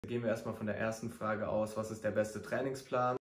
Gehen wir erstmal von der ersten Frage aus, was ist der beste Trainingsplan?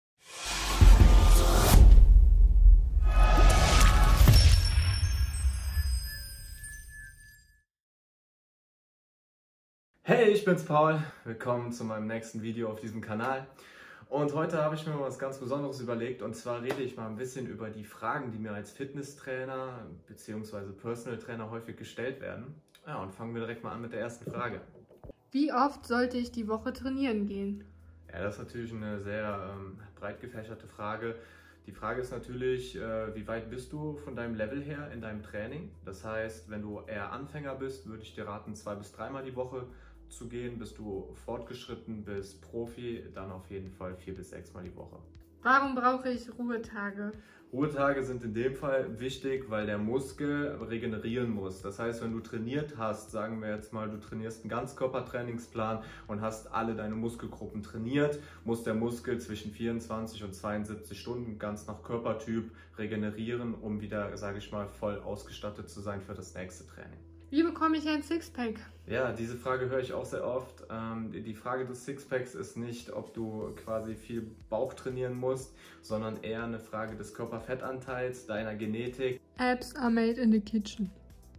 Hey, ich bin's Paul, willkommen zu meinem nächsten Video auf diesem Kanal. Und heute habe ich mir mal was ganz Besonderes überlegt, und zwar rede ich mal ein bisschen über die Fragen, die mir als Fitnesstrainer bzw. Personal Trainer häufig gestellt werden. Ja, und fangen wir direkt mal an mit der ersten Frage. Wie oft sollte ich die Woche trainieren gehen? Ja, das ist natürlich eine sehr breit gefächerte Frage. Die Frage ist natürlich, wie weit bist du von deinem Level her in deinem Training? Das heißt, wenn du eher Anfänger bist, würde ich dir raten, 2 bis 3 Mal die Woche zu gehen. Bist du fortgeschritten, bist Profi, dann auf jeden Fall 4 bis 6 Mal die Woche. Warum brauche ich Ruhetage? Ruhetage sind in dem Fall wichtig, weil der Muskel regenerieren muss. Das heißt, wenn du trainiert hast, sagen wir jetzt mal, du trainierst einen Ganzkörpertrainingsplan und hast alle deine Muskelgruppen trainiert, muss der Muskel zwischen 24 und 72 Stunden ganz nach Körpertyp regenerieren, um wieder, sage ich mal, voll ausgestattet zu sein für das nächste Training. Wie bekomme ich ein Sixpack? Ja, diese Frage höre ich auch sehr oft. Die Frage des Sixpacks ist nicht, ob du quasi viel Bauch trainieren musst, sondern eher eine Frage des Körperfettanteils, deiner Genetik. Abs are made in the kitchen.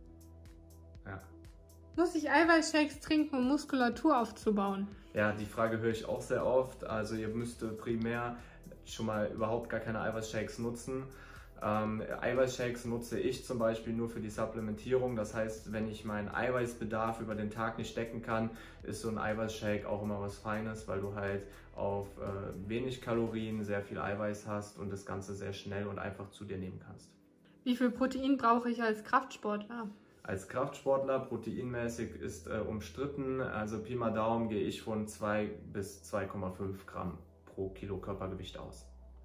Ja. Muss ich Eiweißshakes trinken, um Muskulatur aufzubauen? Ja, die Frage höre ich auch sehr oft. Also ihr müsst primär schon mal überhaupt gar keine Eiweißshakes nutzen. Eiweißshakes nutze ich zum Beispiel nur für die Supplementierung. Das heißt, wenn ich meinen Eiweißbedarf über den Tag nicht decken kann, ist so ein Eiweißshake auch immer was Feines, weil du halt auf wenig Kalorien sehr viel Eiweiß hast und das Ganze sehr schnell und einfach zu dir nehmen kannst. Wie viel Protein brauche ich als Kraftsportler? Als Kraftsportler, proteinmäßig ist umstritten, also Pi mal Daumen gehe ich von 2 bis 2,5 Gramm pro Kilo Körpergewicht aus.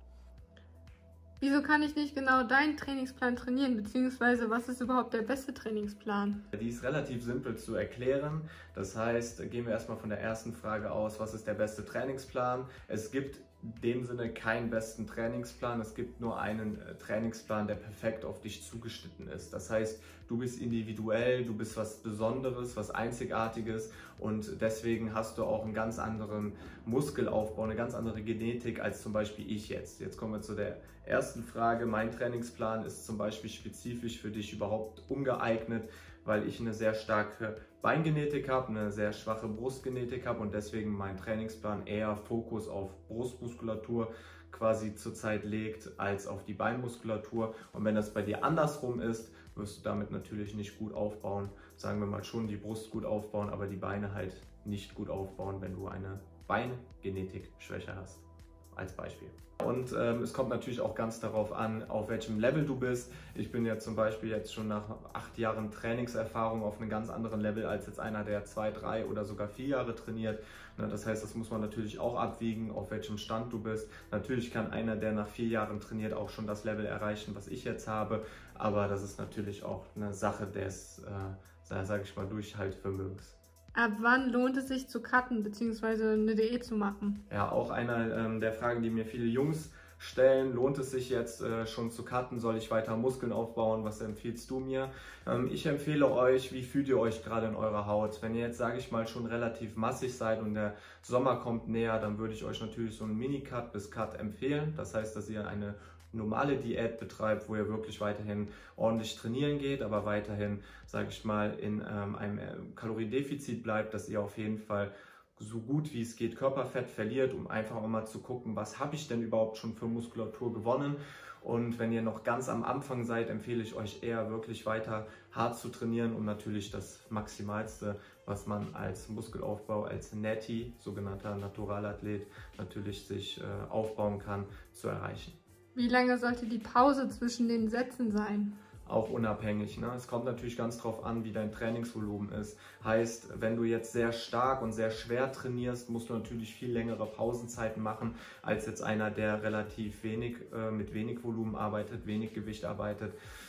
Wieso kann ich nicht genau deinen Trainingsplan trainieren, beziehungsweise was ist überhaupt der beste Trainingsplan? Die ist relativ simpel zu erklären. Das heißt, gehen wir erstmal von der ersten Frage aus, was ist der beste Trainingsplan? Es gibt in dem Sinne keinen besten Trainingsplan, es gibt nur einen Trainingsplan, der perfekt auf dich zugeschnitten ist. Das heißt, du bist individuell, du bist was Besonderes, was Einzigartiges und deswegen hast du auch einen ganz anderen Muskelaufbau, eine ganz andere Genetik als zum Beispiel ich jetzt. Jetzt kommen wir zu der ersten Frage. Mein Trainingsplan ist zum Beispiel spezifisch für dich überhaupt ungeeignet, weil ich eine sehr starke Beingenetik habe, eine sehr schwache Brustgenetik habe und deswegen mein Trainingsplan eher Fokus auf Brustmuskulatur quasi zurzeit legt als auf die Beinmuskulatur. Und wenn das bei dir andersrum ist, wirst du damit natürlich nicht gut aufbauen. Sagen wir mal schon die Brust gut aufbauen, aber die Beine halt nicht gut aufbauen, wenn du eine Beingenetik-Schwäche hast. Als Beispiel. Und es kommt natürlich auch ganz darauf an, auf welchem Level du bist. Ich bin ja zum Beispiel jetzt schon nach 8 Jahren Trainingserfahrung auf einem ganz anderen Level als jetzt einer, der 2, 3 oder sogar 4 Jahre trainiert. Das heißt, das muss man natürlich auch abwiegen, auf welchem Stand du bist. Natürlich kann einer, der nach 4 Jahren trainiert, auch schon das Level erreichen, was ich jetzt habe. Aber das ist natürlich auch eine Sache des, sage ich mal, Durchhaltevermögens. Ab wann lohnt es sich zu cutten bzw. eine Diät zu machen? Ja, auch einer der Fragen, die mir viele Jungs stellen. Lohnt es sich jetzt schon zu cutten? Soll ich weiter Muskeln aufbauen? Was empfiehlst du mir? Ich empfehle euch, wie fühlt ihr euch gerade in eurer Haut? Wenn ihr jetzt, sage ich mal, schon relativ massig seid und der Sommer kommt näher, dann würde ich euch natürlich so einen Mini-Cut bis Cut empfehlen. Das heißt, dass ihr eine normale Diät betreibt, wo ihr wirklich weiterhin ordentlich trainieren geht, aber weiterhin, sage ich mal, in einem Kaloriendefizit bleibt, dass ihr auf jeden Fall so gut wie es geht Körperfett verliert, um einfach auch mal zu gucken, was habe ich denn überhaupt schon für Muskulatur gewonnen. Und wenn ihr noch ganz am Anfang seid, empfehle ich euch eher wirklich weiter hart zu trainieren, um natürlich das Maximalste, was man als Muskelaufbau, als Natty, sogenannter Naturalathlet, natürlich sich aufbauen kann, zu erreichen. Wie lange sollte die Pause zwischen den Sätzen sein? Auch unabhängig. Ne? Es kommt natürlich ganz drauf an, wie dein Trainingsvolumen ist. Heißt, wenn du jetzt sehr stark und sehr schwer trainierst, musst du natürlich viel längere Pausenzeiten machen, als jetzt einer, der relativ wenig, mit wenig Volumen arbeitet, wenig Gewicht arbeitet.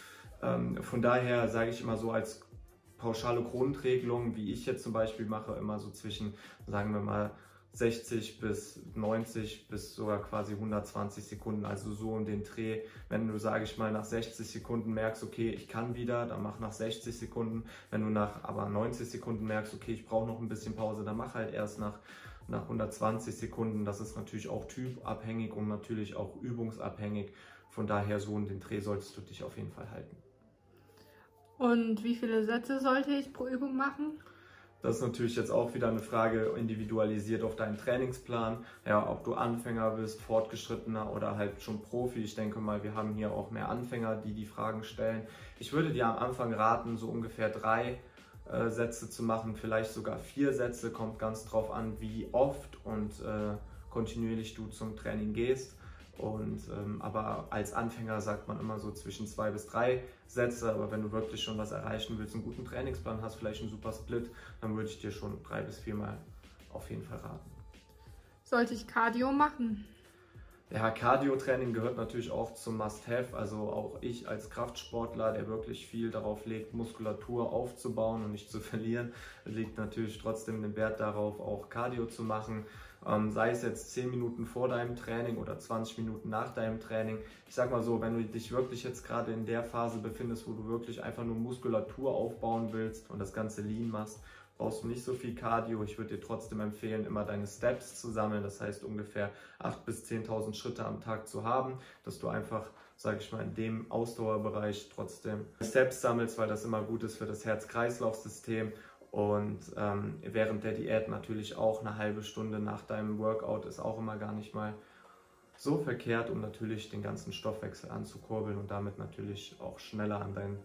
Von daher sage ich immer so als pauschale Grundregelung, wie ich jetzt zum Beispiel mache, immer so zwischen, sagen wir mal, 60 bis 90 bis sogar quasi 120 Sekunden, also so in den Dreh. Wenn du, sage ich mal, nach 60 Sekunden merkst, okay, ich kann wieder, dann mach nach 60 Sekunden. Wenn du nach aber 90 Sekunden merkst, okay, ich brauche noch ein bisschen Pause, dann mach halt erst nach nach 120 Sekunden. Das ist natürlich auch typabhängig und natürlich auch übungsabhängig. Von daher so in den Dreh solltest du dich auf jeden Fall halten. Und wie viele Sätze sollte ich pro Übung machen? Das ist natürlich jetzt auch wieder eine Frage individualisiert auf deinen Trainingsplan. Ja, ob du Anfänger bist, Fortgeschrittener oder halt schon Profi. Ich denke mal, wir haben hier auch mehr Anfänger, die die Fragen stellen. Ich würde dir am Anfang raten, so ungefähr 3 Sätze zu machen, vielleicht sogar 4 Sätze. Kommt ganz drauf an, wie oft und kontinuierlich du zum Training gehst. Aber als Anfänger sagt man immer so zwischen 2 bis 3 Sätze, aber wenn du wirklich schon was erreichen willst, einen guten Trainingsplan hast, vielleicht einen super Split, dann würde ich dir schon 3 bis 4 Mal auf jeden Fall raten. Sollte ich Cardio machen? Ja, Cardio-Training gehört natürlich auch zum Must-Have, also auch ich als Kraftsportler, der wirklich viel darauf legt, Muskulatur aufzubauen und nicht zu verlieren, legt natürlich trotzdem den Wert darauf, auch Cardio zu machen. Sei es jetzt 10 Minuten vor deinem Training oder 20 Minuten nach deinem Training. Ich sag mal so, wenn du dich wirklich jetzt gerade in der Phase befindest, wo du wirklich einfach nur Muskulatur aufbauen willst und das Ganze lean machst, brauchst du nicht so viel Cardio. Ich würde dir trotzdem empfehlen, immer deine Steps zu sammeln. Das heißt, ungefähr 8.000 bis 10.000 Schritte am Tag zu haben, dass du einfach, sage ich mal, in dem Ausdauerbereich trotzdem Steps sammelst, weil das immer gut ist für das Herz-Kreislauf-System. Und während der Diät natürlich auch eine halbe Stunde nach deinem Workout ist auch immer gar nicht mal so verkehrt, um natürlich den ganzen Stoffwechsel anzukurbeln und damit natürlich auch schneller an dein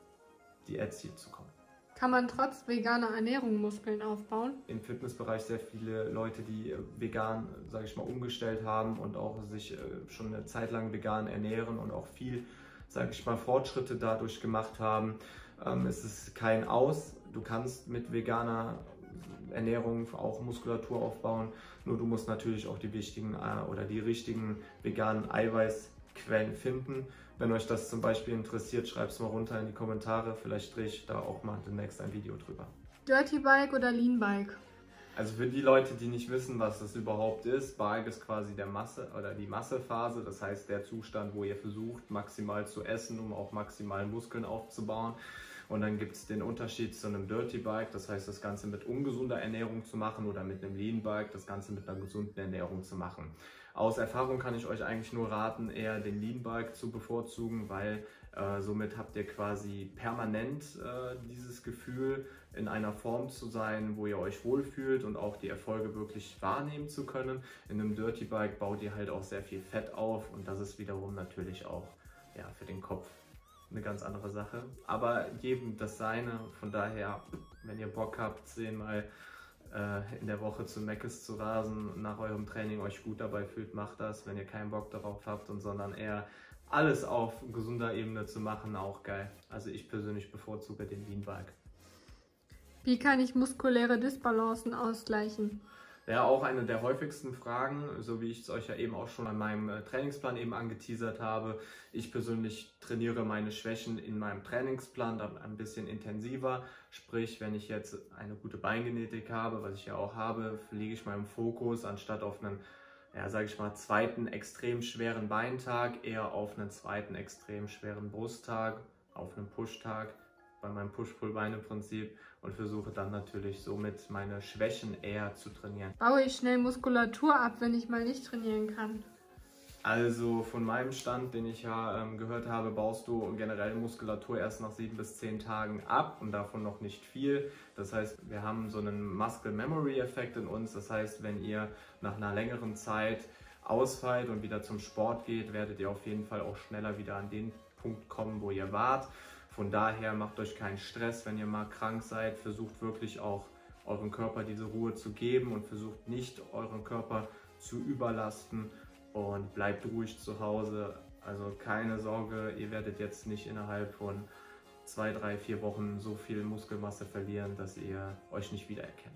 Diätziel zu kommen. Kann man trotz veganer Ernährung Muskeln aufbauen? Im Fitnessbereich sehr viele Leute, die vegan, sage ich mal, umgestellt haben und auch sich schon eine Zeit lang vegan ernähren und auch viel, sage ich mal, Fortschritte dadurch gemacht haben. Es ist kein Aus. Du kannst mit veganer Ernährung auch Muskulatur aufbauen, nur du musst natürlich auch die wichtigen oder die richtigen veganen Eiweißquellen finden. Wenn euch das zum Beispiel interessiert, schreibt es mal runter in die Kommentare. Vielleicht drehe ich da auch mal demnächst ein Video drüber. Dirty Bike oder Lean Bike? Also für die Leute, die nicht wissen, was das überhaupt ist, Bike ist quasi der Masse oder die Massephase, das heißt der Zustand, wo ihr versucht, maximal zu essen, um auch maximal Muskeln aufzubauen. Und dann gibt es den Unterschied zu einem Dirty Bike, das heißt das Ganze mit ungesunder Ernährung zu machen, oder mit einem Lean Bike das Ganze mit einer gesunden Ernährung zu machen. Aus Erfahrung kann ich euch eigentlich nur raten, eher den Lean Bike zu bevorzugen, weil somit habt ihr quasi permanent dieses Gefühl, in einer Form zu sein, wo ihr euch wohlfühlt und auch die Erfolge wirklich wahrnehmen zu können. In einem Dirty Bike baut ihr halt auch sehr viel Fett auf und das ist wiederum natürlich auch für den Kopf eine ganz andere Sache. Aber jedem das Seine, von daher, wenn ihr Bock habt, 10-mal in der Woche zu Meckes zu rasen und nach eurem Training euch gut dabei fühlt, macht das. Wenn ihr keinen Bock darauf habt sondern eher alles auf gesunder Ebene zu machen, auch geil. Also ich persönlich bevorzuge den Lean Bike. Wie kann ich muskuläre Disbalancen ausgleichen? Ja, auch eine der häufigsten Fragen, so wie ich es euch ja eben auch schon an meinem Trainingsplan eben angeteasert habe. Ich persönlich trainiere meine Schwächen in meinem Trainingsplan dann ein bisschen intensiver. Sprich, wenn ich jetzt eine gute Beingenetik habe, was ich ja auch habe, lege ich meinen Fokus anstatt auf einen, sage ich mal, zweiten extrem schweren Beintag, eher auf einen zweiten extrem schweren Brusttag, auf einen Pushtag, bei meinem Push-Pull-Beine-Prinzip, und versuche dann natürlich somit meine Schwächen eher zu trainieren. Baue ich schnell Muskulatur ab, wenn ich mal nicht trainieren kann? Also von meinem Stand, den ich ja gehört habe, baust du generell Muskulatur erst nach 7 bis 10 Tagen ab und davon noch nicht viel. Das heißt, wir haben so einen Muscle-Memory-Effekt in uns. Das heißt, wenn ihr nach einer längeren Zeit ausfallt und wieder zum Sport geht, werdet ihr auf jeden Fall auch schneller wieder an den Punkt kommen, wo ihr wart. Von daher macht euch keinen Stress, wenn ihr mal krank seid. Versucht wirklich auch eurem Körper diese Ruhe zu geben und versucht nicht euren Körper zu überlasten und bleibt ruhig zu Hause. Also keine Sorge, ihr werdet jetzt nicht innerhalb von 2, 3, 4 Wochen so viel Muskelmasse verlieren, dass ihr euch nicht wiedererkennt.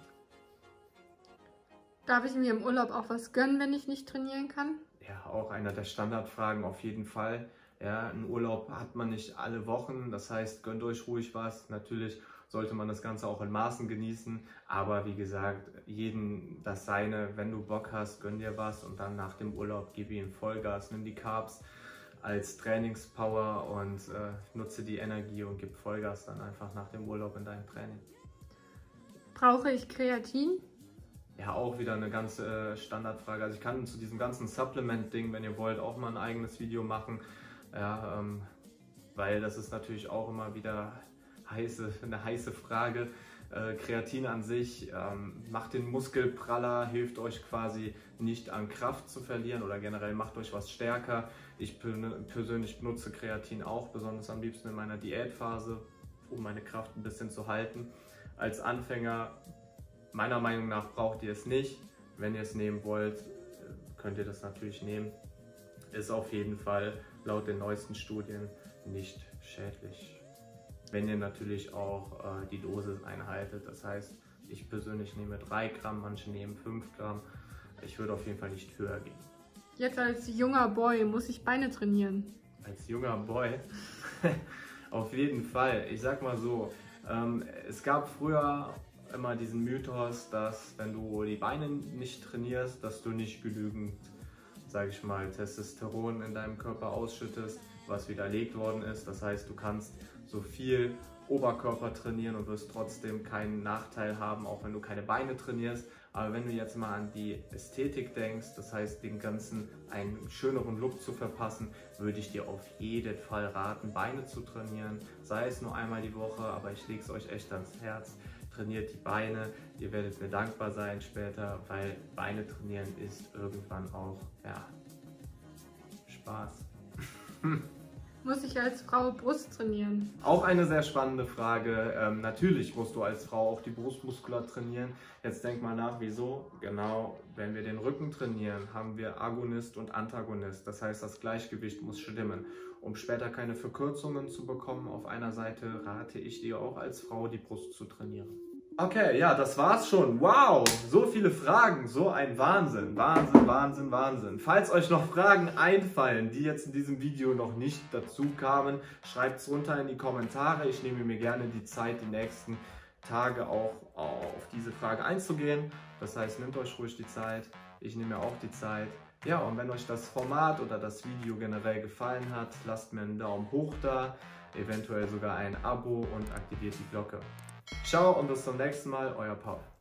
Darf ich mir im Urlaub auch was gönnen, wenn ich nicht trainieren kann? Ja, auch einer der Standardfragen auf jeden Fall. Ja, einen Urlaub hat man nicht alle Wochen, das heißt, gönnt euch ruhig was. Natürlich sollte man das Ganze auch in Maßen genießen, aber wie gesagt, jedem das Seine. Wenn du Bock hast, gönn dir was und dann nach dem Urlaub gib ihm Vollgas, nimm die Carbs als Trainingspower und nutze die Energie und gib Vollgas dann einfach nach dem Urlaub in dein Training. Brauche ich Kreatin? Ja, auch wieder eine ganz Standardfrage. Also ich kann zu diesem ganzen Supplement-Ding, wenn ihr wollt, auch mal ein eigenes Video machen. Ja, weil das ist natürlich auch immer wieder eine heiße Frage. Kreatin an sich macht den Muskel praller, hilft euch quasi nicht an Kraft zu verlieren oder generell macht euch was stärker. Ich persönlich benutze Kreatin auch, besonders am liebsten in meiner Diätphase, um meine Kraft ein bisschen zu halten. Als Anfänger, meiner Meinung nach, braucht ihr es nicht. Wenn ihr es nehmen wollt, könnt ihr das natürlich nehmen. Ist auf jeden Fall laut den neuesten Studien nicht schädlich. Wenn ihr natürlich auch die Dosis einhaltet. Das heißt, ich persönlich nehme 3 Gramm, manche nehmen 5 Gramm. Ich würde auf jeden Fall nicht höher gehen. Jetzt als junger Boy muss ich Beine trainieren. Als junger Boy? Auf jeden Fall. Ich sag mal so, es gab früher immer diesen Mythos, dass wenn du die Beine nicht trainierst, dass du nicht genügend, sage ich mal, Testosteron in deinem Körper ausschüttest, was widerlegt worden ist. Das heißt, du kannst so viel Oberkörper trainieren und wirst trotzdem keinen Nachteil haben, auch wenn du keine Beine trainierst. Aber wenn du jetzt mal an die Ästhetik denkst, das heißt, den Ganzen einen schöneren Look zu verpassen, würde ich dir auf jeden Fall raten, Beine zu trainieren. Sei es nur einmal die Woche, aber ich lege es euch echt ans Herz. Trainiert die Beine, ihr werdet mir dankbar sein später, weil Beine trainieren ist irgendwann auch, ja, Spaß. Muss ich als Frau Brust trainieren? Auch eine sehr spannende Frage. Natürlich musst du als Frau auch die Brustmuskulatur trainieren. Jetzt denk mal nach, wieso? Genau, wenn wir den Rücken trainieren, haben wir Agonist und Antagonist. Das heißt, das Gleichgewicht muss stimmen. Um später keine Verkürzungen zu bekommen auf einer Seite, rate ich dir auch als Frau, die Brust zu trainieren. Okay, ja, das war's schon. Wow, so viele Fragen, so ein Wahnsinn, Wahnsinn, Wahnsinn, Wahnsinn. Falls euch noch Fragen einfallen, die jetzt in diesem Video noch nicht dazu kamen, schreibt es runter in die Kommentare. Ich nehme mir gerne die Zeit, die nächsten Tage auch auf diese Frage einzugehen. Das heißt, nehmt euch ruhig die Zeit. Ich nehme mir auch die Zeit. Ja, und wenn euch das Format oder das Video generell gefallen hat, lasst mir einen Daumen hoch da, eventuell sogar ein Abo und aktiviert die Glocke. Ciao und bis zum nächsten Mal, euer Paul.